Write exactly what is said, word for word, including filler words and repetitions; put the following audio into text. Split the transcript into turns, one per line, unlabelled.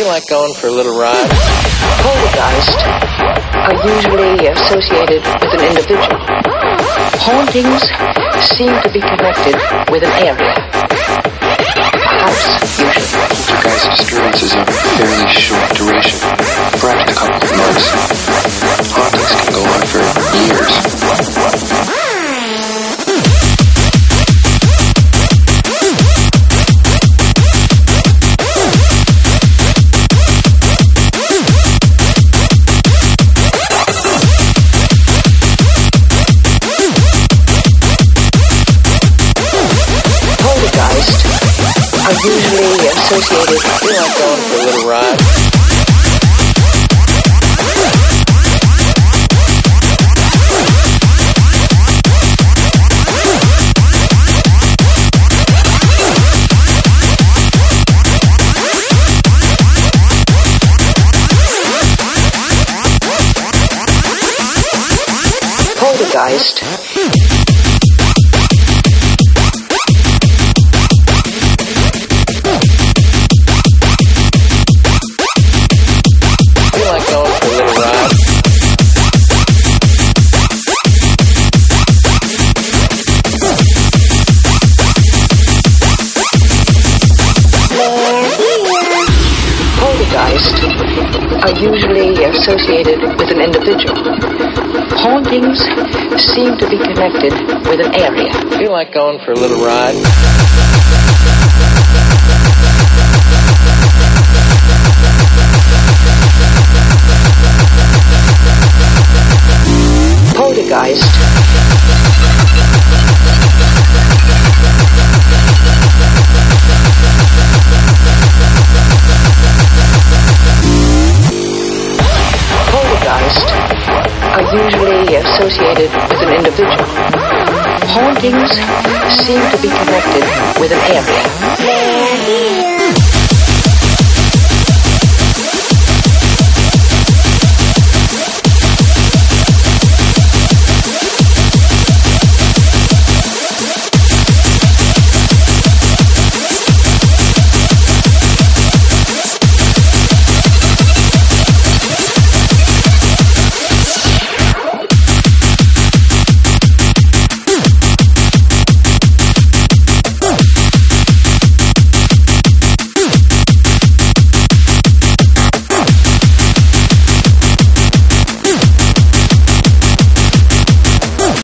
like going for a little ride?
Poltergeist are usually associated with an individual. Hauntings seem to be connected with an area. Perhaps usually.
Poltergeist disturbances of fairly short duration, perhaps a couple of months. Hauntings can go on for years.
Are usually associated.
You like going for a little ride?
Poltergeist. Are usually associated with an individual. Hauntings seem to be connected with an area.
You like going for a little ride?
Poltergeist. Are usually associated with an individual. Hauntings seem to be connected with an area.